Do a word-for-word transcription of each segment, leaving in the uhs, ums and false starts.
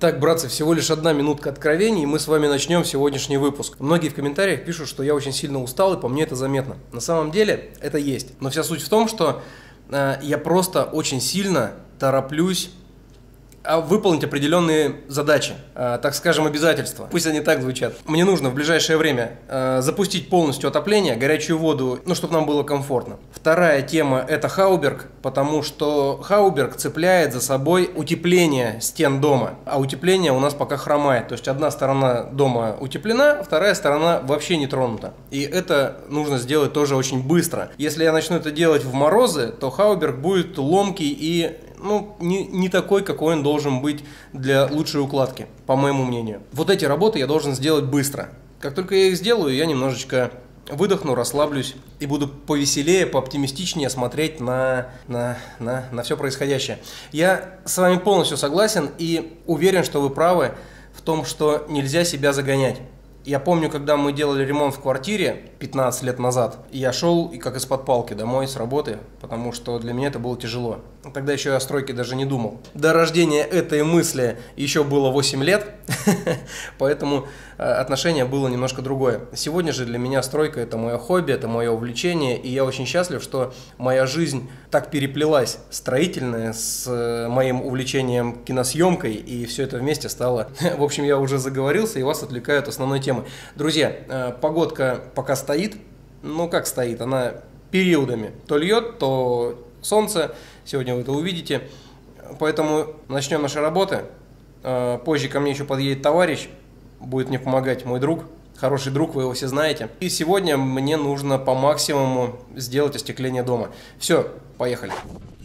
Так, братцы, всего лишь одна минутка откровений, и мы с вами начнем сегодняшний выпуск. Многие в комментариях пишут, что я очень сильно устал, и по мне это заметно. На самом деле это есть. Но вся суть в том, что э, я просто очень сильно тороплюсь выполнить определенные задачи, э, так скажем, обязательства. Пусть они так звучат. Мне нужно в ближайшее время э, запустить полностью отопление, горячую воду, ну, чтобы нам было комфортно. Вторая тема – это Хауберг, потому что Хауберг цепляет за собой утепление стен дома, а утепление у нас пока хромает. То есть одна сторона дома утеплена, а вторая сторона вообще не тронута. И это нужно сделать тоже очень быстро. Если я начну это делать в морозы, то Хауберг будет ломкий и ну, не, не такой, какой он должен быть для лучшей укладки, по моему мнению. Вот эти работы я должен сделать быстро. Как только я их сделаю, я немножечко выдохну, расслаблюсь и буду повеселее, пооптимистичнее смотреть на, на, на, на все происходящее. Я с вами полностью согласен и уверен, что вы правы в том, что нельзя себя загонять. Я помню, когда мы делали ремонт в квартире пятнадцать лет назад, я шел и как из-под палки домой с работы, потому что для меня это было тяжело. Тогда еще я о стройке даже не думал. До рождения этой мысли еще было восемь лет, поэтому отношение было немножко другое. Сегодня же для меня стройка – это мое хобби, это мое увлечение, и я очень счастлив, что моя жизнь так переплелась, строительная, с моим увлечением киносъемкой, и все это вместе стало… В общем, я уже заговорился, и вас отвлекаю от основной темы. Друзья, погодка пока стоит, ну как стоит, она периодами то льет, то солнце, сегодня вы это увидите, поэтому начнем наши работы. Позже ко мне еще подъедет товарищ, будет мне помогать мой друг, хороший друг, вы его все знаете. И сегодня мне нужно по максимуму сделать остекление дома. Все, поехали.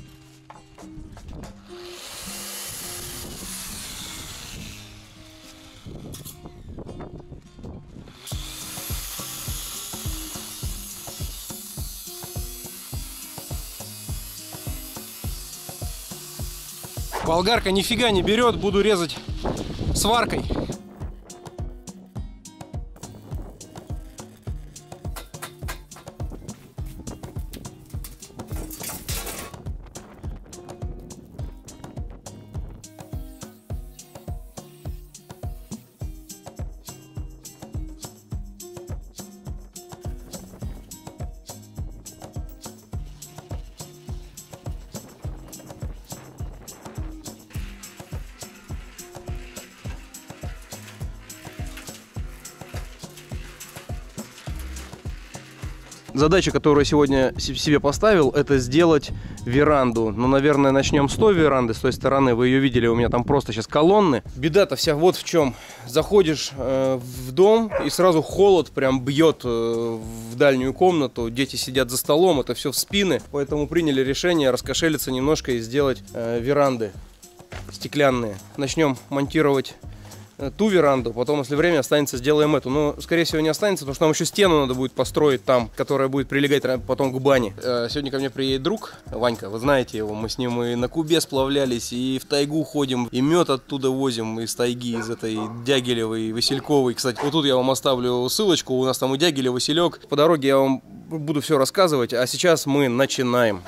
Болгарка нифига не берет, буду резать сваркой. Задача, которую я сегодня себе поставил, это сделать веранду. Ну, наверное, начнем с той веранды, с той стороны. Вы ее видели, у меня там просто сейчас колонны. Беда-то вся вот в чем. Заходишь э, в дом, и сразу холод прям бьет э, в дальнюю комнату. Дети сидят за столом, это все в спины. Поэтому приняли решение раскошелиться немножко и сделать э, веранды стеклянные. Начнем монтировать ту веранду, потом, если время останется, сделаем эту. Но, скорее всего, не останется, потому что нам еще стену надо будет построить там, которая будет прилегать потом к бане. Сегодня ко мне приедет друг, Ванька, вы знаете его, мы с ним и на Кубе сплавлялись, и в тайгу ходим, и мед оттуда возим из тайги, из этой Дягилевой, Васильковой. Кстати, вот тут я вам оставлю ссылочку, у нас там и Дягилев, Василек. По дороге я вам буду все рассказывать, а сейчас мы начинаем.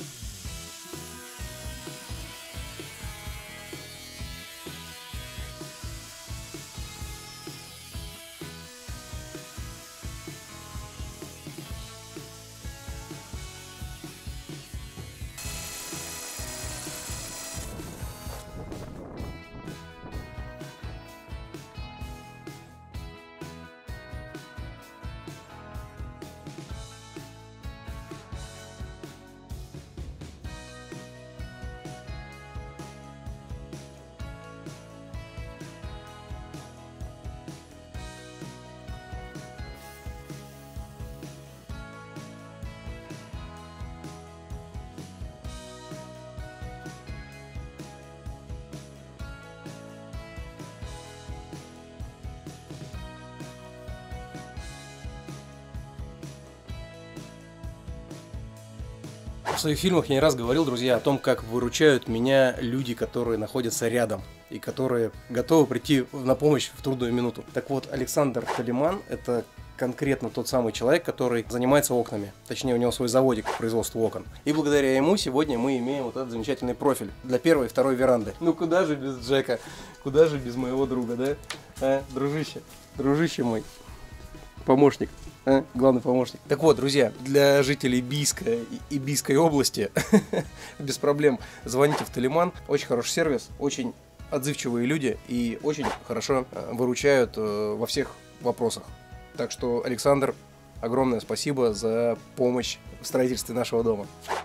В своих фильмах я не раз говорил, друзья, о том, как выручают меня люди, которые находятся рядом и которые готовы прийти на помощь в трудную минуту. Так вот, Александр Талиман – это конкретно тот самый человек, который занимается окнами. Точнее, у него свой заводик по производству окон. И благодаря ему сегодня мы имеем вот этот замечательный профиль для первой и второй веранды. Ну куда же без Джека? Куда же без моего друга, да? А, дружище, дружище мой, помощник. А? Главный помощник. Так вот, друзья, для жителей Бийска и Бийской области без проблем звоните в Талиман. Очень хороший сервис, очень отзывчивые люди и очень хорошо выручают во всех вопросах. Так что, Александр, огромное спасибо за помощь в строительстве нашего дома.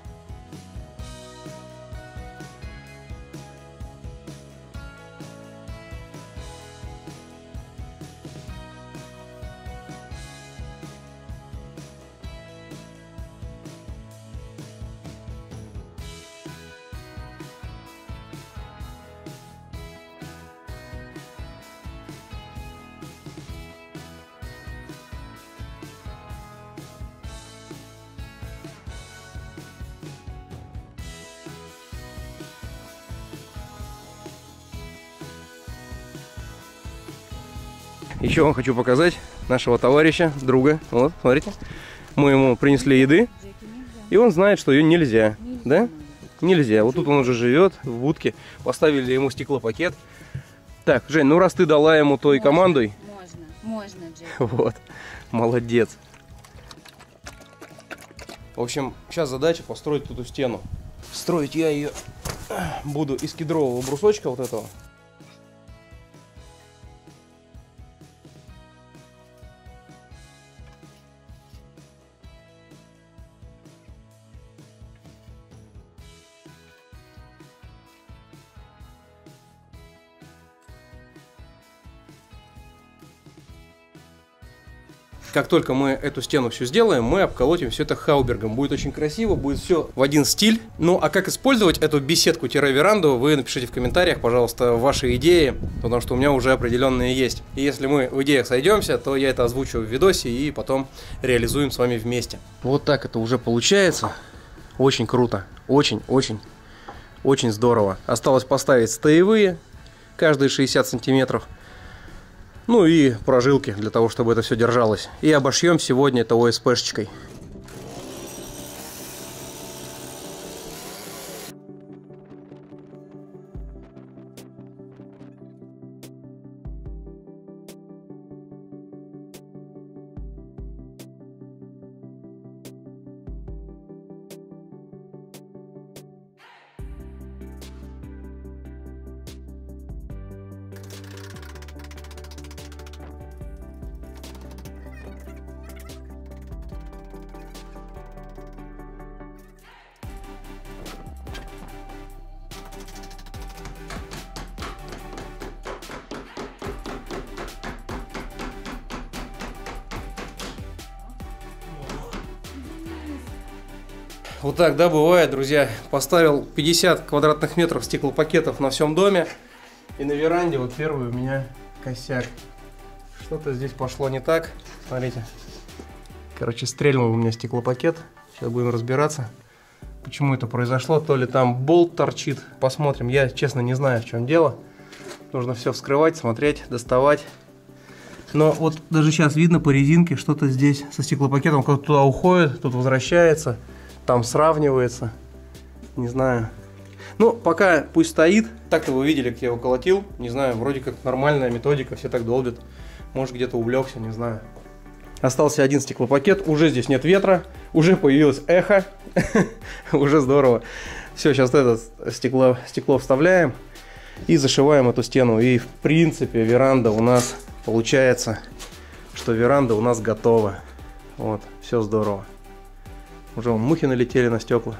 Еще вам хочу показать нашего товарища, друга. Вот, смотрите. Мы ему принесли еды, и он знает, что ее нельзя. Да? Нельзя. Вот тут он уже живет, в будке. Поставили ему стеклопакет. Так, Жень, ну раз ты дала ему, то и командуй. Можно, можно, Джек. Вот, молодец. В общем, сейчас задача построить эту стену. Строить я ее буду из кедрового брусочка вот этого. Как только мы эту стену все сделаем, мы обколотим все это хаубергом. Будет очень красиво, будет все в один стиль. Ну, а как использовать эту беседку-веранду, вы напишите в комментариях, пожалуйста, ваши идеи, потому что у меня уже определенные есть. И если мы в идеях сойдемся, то я это озвучу в видосе и потом реализуем с вами вместе. Вот так это уже получается. Очень круто. Очень, очень, очень здорово. Осталось поставить стоевые, каждые шестьдесят сантиметров. Ну и прожилки для того, чтобы это все держалось. И обошьем сегодня это о эс пэ-шечкой. Вот так, да, бывает, друзья. Поставил пятьдесят квадратных метров стеклопакетов на всем доме. И на веранде вот первый у меня косяк. Что-то здесь пошло не так. Смотрите. Короче, стрельнул у меня стеклопакет. Сейчас будем разбираться, почему это произошло. То ли там болт торчит. Посмотрим. Я, честно, не знаю, в чем дело. Нужно все вскрывать, смотреть, доставать. Но вот даже сейчас видно по резинке, что-то здесь со стеклопакетом кто-то туда уходит, тут возвращается. Там сравнивается, не знаю. Ну, пока пусть стоит. Так-то вы видели, как я его колотил. Не знаю, вроде как нормальная методика, все так долбят. Может, где-то увлекся, не знаю. Остался один стеклопакет, уже здесь нет ветра, уже появилось эхо. Уже здорово. Все, сейчас это стекло, стекло вставляем и зашиваем эту стену. И, в принципе, веранда у нас получается, что веранда у нас готова. Вот, все здорово. Уже вон мухи налетели на стекла.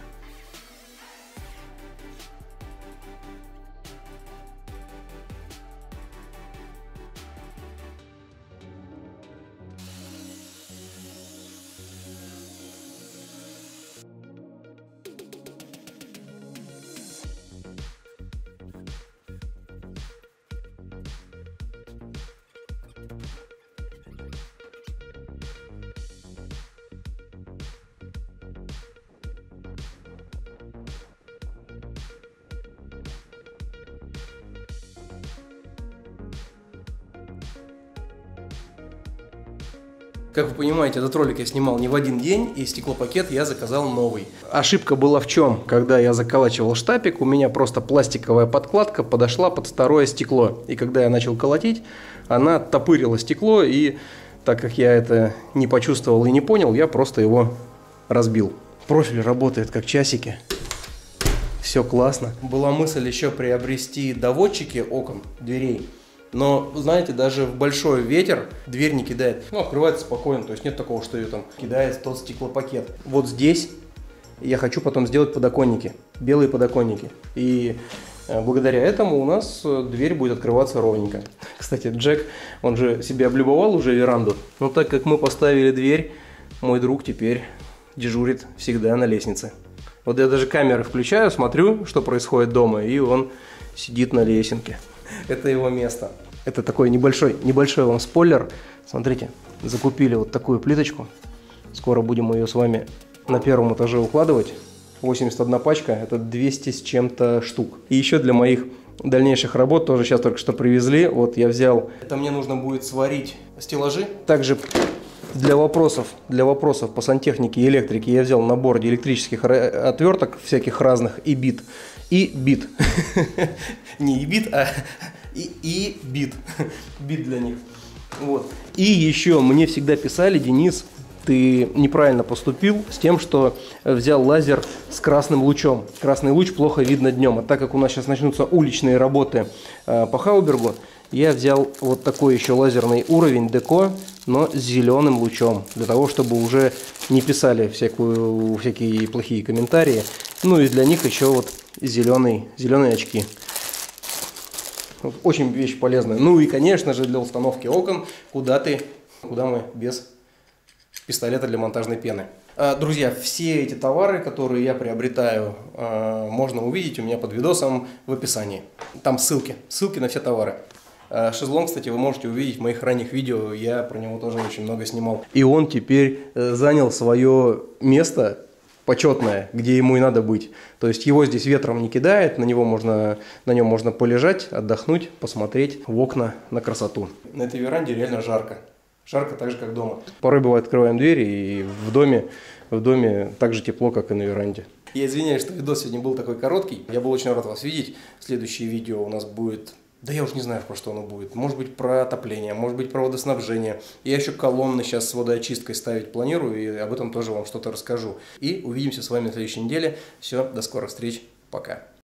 Как вы понимаете, этот ролик я снимал не в один день, и стеклопакет я заказал новый. Ошибка была в чем? Когда я заколачивал штапик, у меня просто пластиковая подкладка подошла под второе стекло. И когда я начал колотить, она топырила стекло, и так как я это не почувствовал и не понял, я просто его разбил. Профиль работает как часики. Все классно. Была мысль еще приобрести доводчики окон, дверей. Но, знаете, даже в большой ветер дверь не кидает. Ну, открывается спокойно, то есть нет такого, что ее там кидает тот стеклопакет. Вот здесь я хочу потом сделать подоконники, белые подоконники. И э, благодаря этому у нас дверь будет открываться ровненько. Кстати, Джек, он же себе облюбовал уже веранду. Но так как мы поставили дверь, мой друг теперь дежурит всегда на лестнице. Вот я даже камеры включаю, смотрю, что происходит дома, и он сидит на лесенке. Это его место. Это такой небольшой, небольшой вам спойлер. Смотрите, закупили вот такую плиточку. Скоро будем ее с вами на первом этаже укладывать. восемьдесят одна пачка, это двести с чем-то штук. И еще для моих дальнейших работ, тоже сейчас только что привезли. Вот я взял, это мне нужно будет сварить стеллажи. Также для вопросов, для вопросов по сантехнике и электрике я взял набор электрических отверток всяких разных и бит. И бит. Не и бит, а и, и бит. Бит для них. Вот. И еще мне всегда писали: Денис, ты неправильно поступил с тем, что взял лазер с красным лучом. Красный луч плохо видно днем. А так как у нас сейчас начнутся уличные работы э, по Хаубергу, я взял вот такой еще лазерный уровень Деко, но с зеленым лучом. Для того, чтобы уже не писали всякую, всякие плохие комментарии. Ну и для них еще вот зеленый, зеленые очки. Очень вещь полезная. Ну и, конечно же, для установки окон, куда ты, куда мы без пистолета для монтажной пены. Друзья, все эти товары, которые я приобретаю, можно увидеть у меня под видосом в описании. Там ссылки, ссылки на все товары. Шезлонг, кстати, вы можете увидеть в моих ранних видео, я про него тоже очень много снимал. И он теперь занял свое место почетное, где ему и надо быть. То есть его здесь ветром не кидает, на него можно, на нем можно полежать, отдохнуть, посмотреть в окна на красоту. На этой веранде реально жарко. Жарко так же, как дома. Порой бывает, открываем двери, и в доме, в доме так же тепло, как и на веранде. Я извиняюсь, что видос сегодня был такой короткий. Я был очень рад вас видеть. Следующее видео у нас будет... Да я уж не знаю, про что оно будет. Может быть, про отопление, может быть, про водоснабжение. Я еще колонны сейчас с водоочисткой ставить планирую, и об этом тоже вам что-то расскажу. И увидимся с вами на следующей неделе. Все, до скорых встреч. Пока.